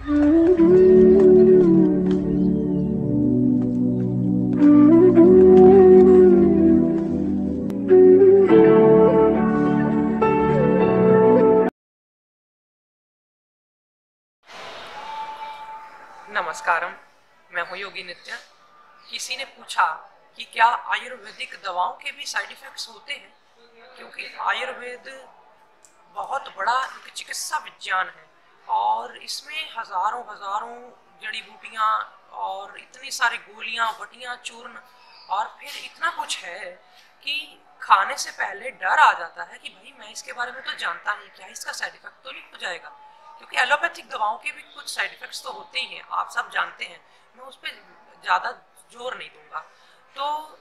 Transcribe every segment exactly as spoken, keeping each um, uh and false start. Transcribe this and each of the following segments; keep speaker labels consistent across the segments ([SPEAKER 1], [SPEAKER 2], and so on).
[SPEAKER 1] नमस्कारम, मैं हूँ योगी नित्या। किसी ने पूछा कि क्या आयुर्वेदिक दवाओं के भी साइड इफ़ेक्ट्स होते हैं, क्योंकि आयुर्वेद बहुत बड़ा एक चिकित्सा विज्ञान है और इसमें हज़ारों हज़ारों जड़ी बूटियाँ और इतनी सारी गोलियाँ, बटियाँ, चूर्ण और फिर इतना कुछ है कि खाने से पहले डर आ जाता है कि भाई मैं इसके बारे में तो जानता नहीं, क्या इसका साइड इफ़ेक्ट तो नहीं हो जाएगा। क्योंकि एलोपैथिक दवाओं के भी कुछ साइड इफ़ेक्ट्स तो होते ही हैं, आप सब जानते हैं, मैं उस पर ज़्यादा जोर नहीं दूंगा। तो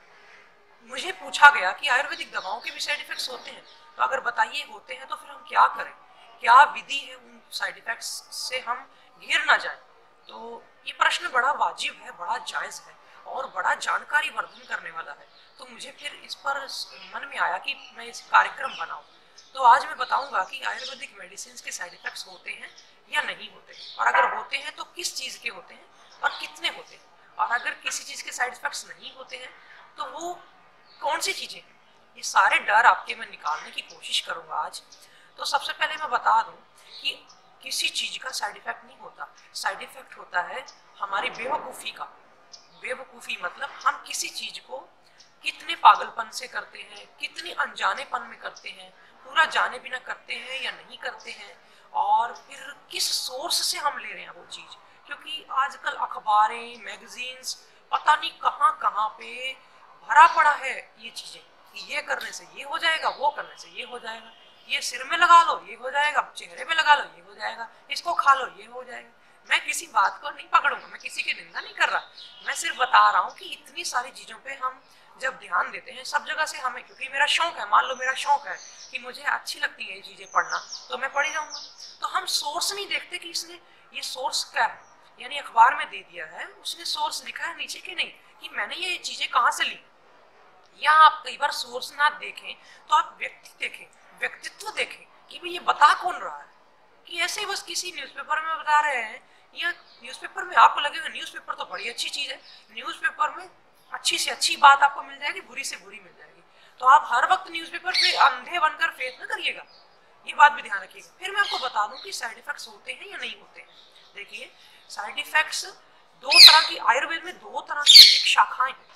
[SPEAKER 1] मुझे पूछा गया कि आयुर्वेदिक दवाओं के भी साइड इफ़ेक्ट्स होते हैं, तो अगर बताइए होते हैं तो फिर हम क्या करें, क्या विधि है उन साइड इफ़ेक्ट्स से हम घिर ना जाएं। तो ये प्रश्न बड़ा वाजिब है, बड़ा जायज़ है और बड़ा जानकारी वर्धन करने वाला है। तो मुझे फिर इस पर मन में आया कि मैं इस कार्यक्रम बनाऊँ। तो आज मैं बताऊंगा कि आयुर्वेदिक मेडिसिन के साइड इफ़ेक्ट्स होते हैं या नहीं होते, और अगर होते हैं तो किस चीज़ के होते हैं और कितने होते हैं, और अगर किसी चीज़ के साइड इफ़ेक्ट्स नहीं होते हैं तो वो कौन सी चीज़ें हैं। ये सारे डर आपके मैं निकालने की कोशिश करूँगा आज। तो सबसे पहले मैं बता दूँ कि किसी चीज़ का साइड इफ़ेक्ट नहीं होता। साइड इफ़ेक्ट होता है हमारी बेवकूफ़ी का। बेवकूफ़ी मतलब हम किसी चीज़ को कितने पागलपन से करते हैं, कितने अनजानेपन में करते हैं, पूरा जाने बिना करते हैं या नहीं करते हैं, और फिर किस सोर्स से हम ले रहे हैं वो चीज़। क्योंकि आजकल अखबारें, मैगजीन्स, पता नहीं कहाँ कहाँ पे भरा पड़ा है ये चीज़ें कि ये करने से ये हो जाएगा, वो करने से ये हो जाएगा, ये सिर में लगा लो ये हो जाएगा, चेहरे में लगा लो ये हो जाएगा, इसको खा लो ये हो जाएगा। मैं किसी बात को नहीं पकड़ूंगा, मैं किसी की निंदा नहीं कर रहा, मैं सिर्फ बता रहा हूँ कि इतनी सारी चीज़ों पे हम जब ध्यान देते हैं सब जगह से हमें, क्योंकि मेरा शौक है, मान लो मेरा शौक है कि मुझे अच्छी लगती है ये चीज़ें पढ़ना, तो मैं पढ़ी जाऊँगा। तो हम सोर्स नहीं देखते कि इसने ये सोर्स क्या है, यानी अखबार में दे दिया है, उसने सोर्स लिखा है नीचे कि नहीं कि मैंने ये चीज़ें कहाँ से ली। या आप कई बार सोर्स ना देखें तो आप व्यक्ति देखें, व्यक्तित्व देखें कि भाई ये बता कौन रहा है, कि ऐसे ही बस किसी न्यूज़पेपर में बता रहे हैं, या न्यूज़पेपर में आपको लगेगा न्यूज़पेपर तो बड़ी अच्छी चीज़ है, न्यूज़पेपर में अच्छी से अच्छी बात आपको मिल जाएगी, बुरी से बुरी मिल जाएगी। तो आप हर वक्त न्यूज़पेपर पे अंधे बनकर फेथ न करिएगा, ये बात भी ध्यान रखिएगा। फिर मैं आपको बता दूं कि साइड इफेक्ट्स होते हैं या नहीं होते हैं। देखिए, साइड इफेक्ट्स दो तरह की, आयुर्वेद में दो तरह की एक शाखाएं हैं।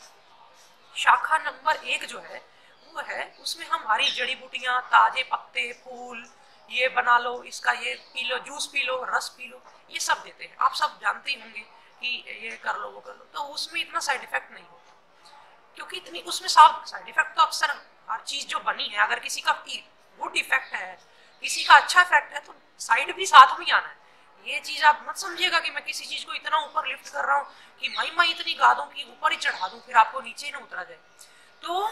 [SPEAKER 1] शाखा नंबर एक जो है वो है, उसमें हम हरी जड़ी बूटियां, ताजे पत्ते, फूल, ये बना लो, इसका ये पी लो, जूस पी लो, रस पी लो, ये सब देते हैं। आप सब जानते ही होंगे कि ये कर लो वो कर लो, तो उसमें इतना साइड इफेक्ट नहीं होता, क्योंकि इतनी उसमें साफ साइड इफेक्ट तो अक्सर हर चीज जो बनी है, अगर किसी का गुड इफेक्ट है, किसी का अच्छा इफेक्ट है, तो साइड भी साथ में आना है। ये चीज आप मत समझिएगा कि मैं किसी चीज को इतना ऊपर लिफ्ट कर रहा हूँ कि भाई मैं इतनी गादों की ऊपर ही चढ़ा दूं फिर आपको नीचे ही ना उतरा जाए। तो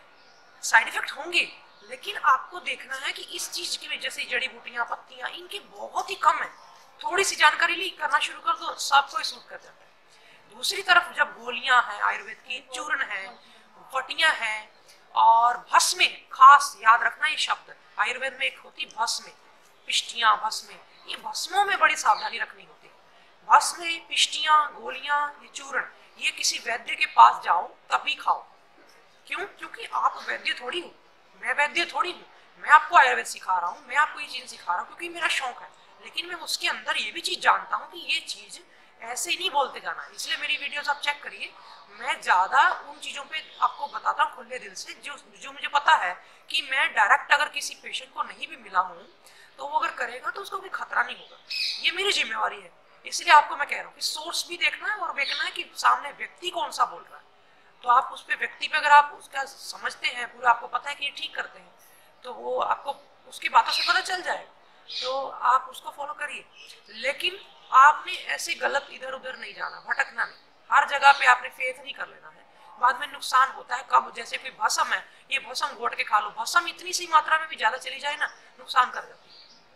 [SPEAKER 1] साइड इफेक्ट होंगे, लेकिन आपको देखना है कि इस चीज की वजह से जड़ी बूटियां, पत्तियां, इनकी बहुत ही कम है। थोड़ी सी जानकारी ली, करना शुरू कर दो, सबको सूट कर जाता है। दूसरी तरफ जब गोलियां हैं, आयुर्वेद की चूर्ण है, बटियां हैं और भस्म, खास याद रखना ये शब्द, आयुर्वेद में एक होती भस्म, पिष्टियां, भस्म, ये भस्मों में बड़ी सावधानी रखनी होती है। भस्म, पिष्टियां, गोलियां, ये चूर्ण, ये किसी वैद्य के पास जाओ तभी खाओ। क्यों? क्योंकि आप वैद्य थोड़ी हो, मैं वैद्य थोड़ी हूँ, मैं आपको आयुर्वेद सिखा रहा हूँ, मैं आपको ये चीज सिखा रहा हूँ क्योंकि मेरा शौक है, लेकिन मैं उसके अंदर ये भी चीज जानता हूँ कि ये चीज ऐसे ही नहीं बोलते जाना है। इसलिए मेरी वीडियोस आप चेक करिए, मैं ज्यादा उन चीजों पे आपको बताता हूँ खुले दिल से, जो जो मुझे पता है कि मैं डायरेक्ट अगर किसी पेशेंट को नहीं भी मिला हूँ तो वो अगर करेगा तो उसको कोई खतरा नहीं होगा, ये मेरी जिम्मेवारी है। इसलिए आपको मैं कह रहा हूँ कि सोर्स भी देखना है और देखना है कि सामने व्यक्ति कौन सा बोल रहा है। तो आप उस पे व्यक्ति पे अगर आप उसका समझते हैं पूरा, आपको पता है कि ये ठीक करते हैं, तो वो आपको उसकी बातों से पता चल जाएगा, तो आप उसको फॉलो करिए। लेकिन आपने ऐसे गलत इधर उधर नहीं जाना, भटकना नहीं, हर जगह पे आपने फेथ नहीं कर लेना है, बाद में नुकसान होता है। कब? जैसे कोई भस्म है, ये भस्म घोट के खा लो, भस्म इतनी सी मात्रा में भी ज्यादा चली जाए ना, नुकसान कर जाती है।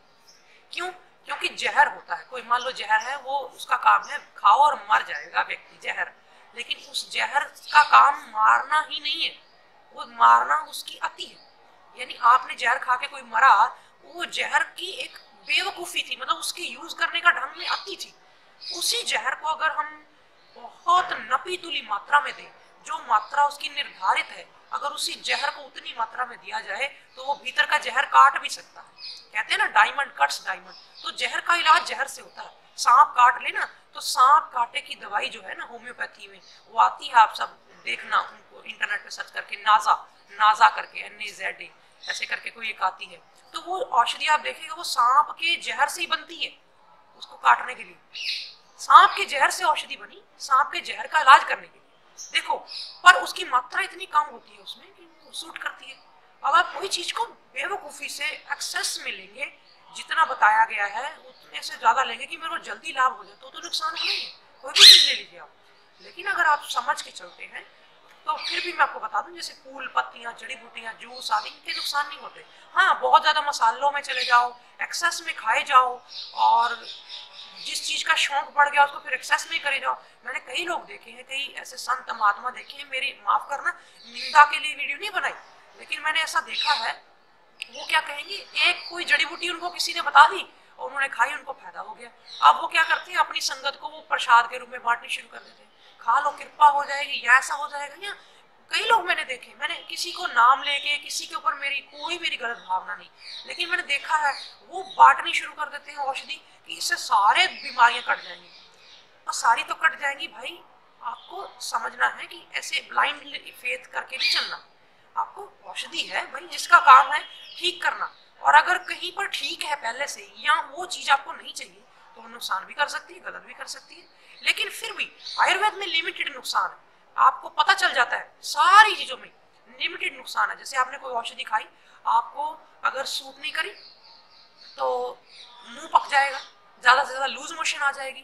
[SPEAKER 1] क्यों? क्योंकि जहर होता है, कोई मान लो जहर है, वो उसका काम है खाओ और मर जाएगा व्यक्ति, जहर, लेकिन उस जहर का काम मारना ही नहीं है, वो मारना उसकी अति है। यानी आपने जहर खा के कोई मरा, वो जहर की एक बेवकूफ़ी थी, मतलब उसके यूज करने का ढंग में आती थी। उसी जहर को अगर हम बहुत नपी तुली मात्रा में दें, जो मात्रा उसकी निर्धारित है, अगर उसी जहर को उतनी मात्रा में दिया जाए तो वो भीतर का जहर काट भी सकता है। कहते हैं ना डायमंड कट्स डायमंड, तो जहर का इलाज जहर से होता है। सांप काट लेना तो सांप काटे की दवाई जो है ना होम्योपैथी में वो आती है, आप सब देखना उनको इंटरनेट पे सर्च करके, नाजा नाजा करके, एन ए जेड ए ऐसे करके कोई एक आती है, तो वो औषधि आप देखेंगे वो सांप के जहर से ही बनती है। उसको काटने के लिए सांप के जहर से औषधि बनी, सांप के जहर का इलाज करने के लिए। देखो, पर उसकी मात्रा इतनी कम होती है उसमें कि वो सूट करती है। अगर कोई चीज को बेवकूफी से एक्सेस में लेंगे, जितना बताया गया है उतने से ज्यादा लेंगे कि मेरे को जल्दी लाभ हो जाए, तो, तो नुकसान होना ही है। कोई भी चीज ले लीजिए आप, लेकिन अगर आप समझ के चलते हैं तो फिर भी मैं आपको बता दूं, जैसे फूल पत्तियां, जड़ी बूटियां, जूस आदि, इनके नुकसान नहीं होते। हाँ, बहुत ज्यादा मसालों में चले जाओ, एक्सेस में खाए जाओ, और जिस चीज का शौक बढ़ गया उसको फिर एक्सेस में करे जाओ। मैंने कई लोग देखे हैं, कई ऐसे संत महात्मा देखे हैं, मेरी माफ करना निंदा के लिए वीडियो नहीं बनाई, लेकिन मैंने ऐसा देखा है, वो क्या कहेंगे, एक कोई जड़ी बूटी उनको किसी ने बता दी और उन्होंने खाई, उनको फायदा हो गया। अब वो क्या करते हैं, अपनी संगत को वो प्रसाद के रूप में बांटनी शुरू कर देते हैं, खा लो कृपा हो जाएगी, या ऐसा हो जाएगा। या कई लोग मैंने देखे, मैंने किसी को नाम लेके, किसी के ऊपर मेरी कोई मेरी गलत भावना नहीं, लेकिन मैंने देखा है वो बांटनी शुरू कर देते हैं औषधि कि इससे सारे बीमारियां कट जाएंगी। और सारी तो कट जाएंगी भाई, आपको समझना है कि ऐसे ब्लाइंड फेथ करके नहीं चलना। आपको औषधि है भाई, जिसका काम है ठीक करना, और अगर कहीं पर ठीक है पहले से, या वो चीज आपको नहीं चाहिए, तो वो नुकसान भी कर सकती है, गलत भी कर सकती है। लेकिन फिर भी आयुर्वेद में लिमिटेड नुकसान है, आपको पता चल जाता है सारी चीजों में लिमिटेड नुकसान है। जैसे आपने कोई औषधि खाई, आपको अगर सूट नहीं करी तो मुंह पक जाएगा, ज्यादा से ज्यादा लूज मोशन आ जाएगी,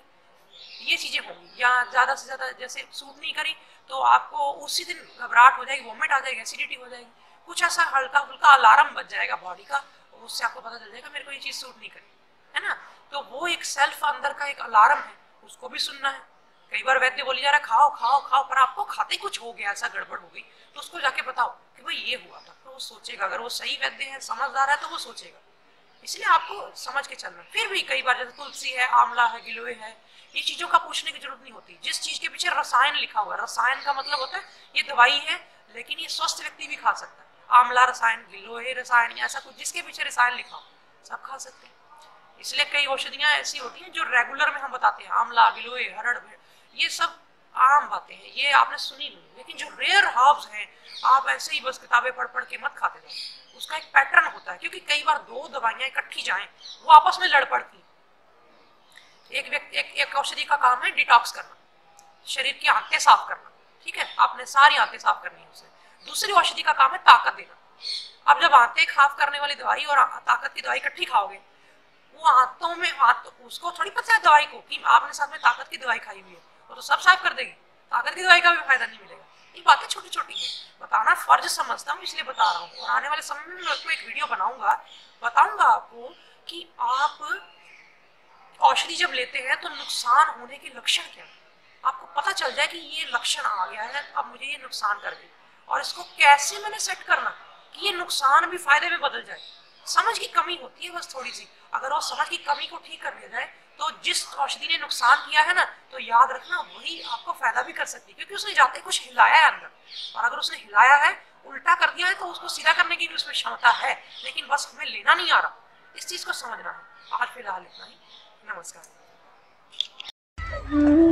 [SPEAKER 1] ये चीजें होंगी। या ज्यादा से ज्यादा जैसे सूट नहीं करी तो आपको उसी दिन घबराहट हो जाएगी, वोमिट आ जाएगी, एसिडिटी हो जाएगी, कुछ ऐसा हल्का फुल्का अलार्म बज जाएगा बॉडी का, उससे आपको पता चल जाएगा मेरे को ये चीज सूट नहीं करी, है ना। तो वो एक सेल्फ अंदर का एक अलार्म है, उसको भी सुनना है। कई बार वैद्य बोली जा रहा है खाओ खाओ खाओ, पर आपको खाते कुछ हो गया, ऐसा गड़बड़ हो गई, तो उसको जाके बताओ कि भाई ये हुआ था, तो वो सोचेगा। अगर वो सही वैद्य है, समझदार है, तो वो सोचेगा। इसलिए आपको समझ के चलना। फिर भी कई बार जैसे तुलसी है, आंवला है, गिलोय है, ये चीजों का पूछने की जरूरत नहीं होती। जिस चीज के पीछे रसायन लिखा हुआ है, रसायन का मतलब होता है ये दवाई है, लेकिन ये स्वस्थ व्यक्ति भी खा सकता है। आंवला रसायन, गिलोय रसायन, ऐसा कुछ जिसके पीछे रसायन लिखा हो, सब खा सकते हैं। इसलिए कई औषधियां ऐसी होती हैं जो रेगुलर में हम बताते हैं, आंवला, गिलोय, हरड़, ये सब आम बातें हैं, ये आपने सुनी नहीं। लेकिन जो रेयर हर्ब्स हैं, आप ऐसे ही बस किताबें पढ़ पढ़ के मत खाते जाओ, उसका एक पैटर्न होता है। क्योंकि कई बार दो दवाइयां इकट्ठी जाएं, वो आपस में लड़ पड़ती। एक व्यक्ति एक, एक औषधि का काम है डिटॉक्स करना, शरीर की आंतें साफ करना, ठीक है, आपने सारी आंतें साफ करनी है उसे। दूसरी औषधि का काम है ताकत देना। अब जब आंतें साफ करने वाली दवाई और ताकत की दवाई इकट्ठी खाओगे, वो आंतों में आंतों, उसको थोड़ी पता है दवाई को कि आपने साथ में ताकत की दवाई खाई हुई है, वो तो सब साफ कर देगी, ताकत की दवाई का भी फायदा नहीं मिलेगा। ये बातें छोटी छोटी हैं, बताना फर्ज समझता हूँ, इसलिए बता रहा हूँ। और आने वाले समय में मैं आपको एक वीडियो बनाऊंगा, बताऊंगा आपको कि आप औषधि जब लेते हैं तो नुकसान होने के लक्षण क्या है, आपको पता चल जाए कि ये लक्षण आ गया है, अब मुझे ये नुकसान कर दे, और इसको कैसे मैंने सेट करना कि ये नुकसान भी फायदे में बदल जाए। समझ की कमी होती है बस थोड़ी सी, अगर वो समझ की कमी को ठीक कर लिया जाए तो जिस औषधि ने नुकसान किया है ना, तो याद रखना वही आपको फायदा भी कर सकती है, क्योंकि उसने जाते कुछ हिलाया है अंदर, और अगर उसने हिलाया है, उल्टा कर दिया है, तो उसको सीधा करने की भी उसमें क्षमता है, लेकिन बस हमें लेना नहीं आ रहा। इस चीज को समझना है। आज फिलहाल इतना ही, नमस्कार।